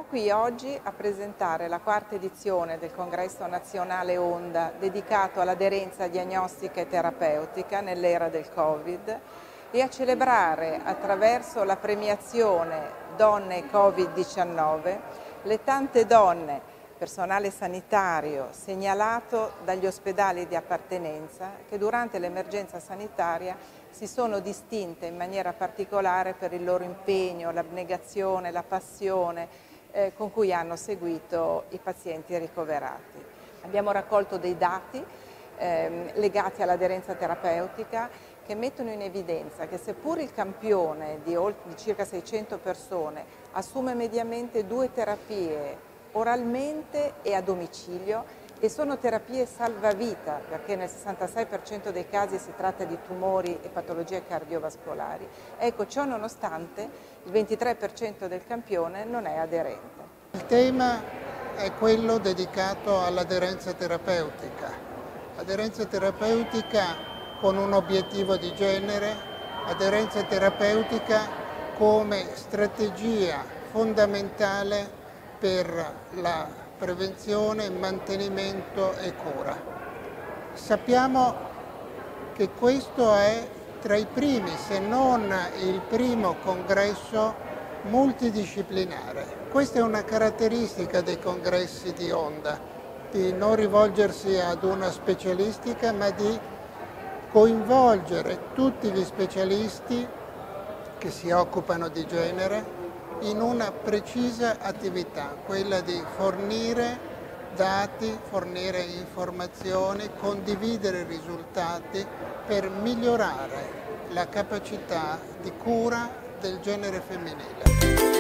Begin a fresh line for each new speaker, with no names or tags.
qui oggi a presentare la quarta edizione del Congresso Nazionale Onda dedicato all'aderenza diagnostica e terapeutica nell'era del Covid e a celebrare attraverso la premiazione Donne Covid-19 le tante donne, personale sanitario segnalato dagli ospedali di appartenenza che durante l'emergenza sanitaria si sono distinte in maniera particolare per il loro impegno, l'abnegazione, la passione con cui hanno seguito i pazienti ricoverati. Abbiamo raccolto dei dati legati all'aderenza terapeutica che mettono in evidenza che seppur il campione di circa 600 persone assume mediamente 2 terapie oralmente e a domicilio e sono terapie salvavita perché nel 66% dei casi si tratta di tumori e patologie cardiovascolari. Ecco, ciò nonostante il 23% del campione non è aderente.
Il tema è quello dedicato all'aderenza terapeutica. Aderenza terapeutica con un obiettivo di genere, aderenza terapeutica come strategia fondamentale per la prevenzione, mantenimento e cura. Sappiamo che questo è tra i primi, se non il primo congresso multidisciplinare. Questa è una caratteristica dei congressi di Onda, di non rivolgersi ad una specialistica, ma di coinvolgere tutti gli specialisti che si occupano di genere in una precisa attività, quella di fornire dati, fornire informazioni, condividere risultati per migliorare la capacità di cura del genere femminile.